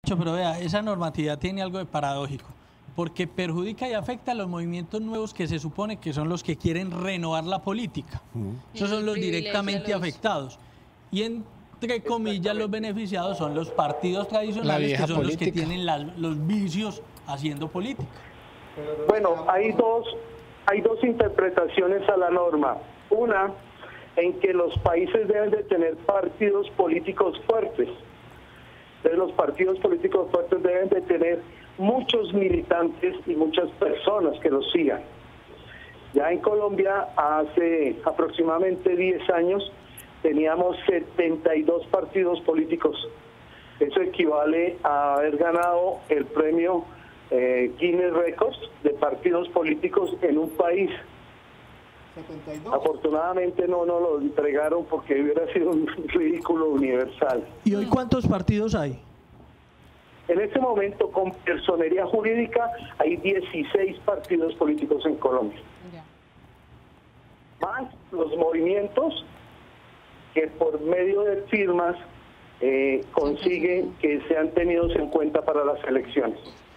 Pero vea, esa normatividad tiene algo de paradójico, porque perjudica y afecta a los movimientos nuevos que se supone que son los que quieren renovar la política. Esos son los directamente afectados. Y entre comillas, los beneficiados son los partidos tradicionales, que son política. Los que tienen los vicios haciendo política. Bueno, hay dos interpretaciones a la norma. Una, en que los países deben de tener partidos políticos fuertes. Entonces, los partidos políticos fuertes deben de tener muchos militantes y muchas personas que los sigan. Ya en Colombia, hace aproximadamente 10 años, teníamos 72 partidos políticos. Eso equivale a haber ganado el premio Guinness Records de partidos políticos en un país. 72. Afortunadamente no nos lo entregaron porque hubiera sido un ridículo universal. ¿Y hoy cuántos partidos hay? En este momento, con personería jurídica, hay 16 partidos políticos en Colombia. Más los movimientos que por medio de firmas consiguen que sean tenidos en cuenta para las elecciones.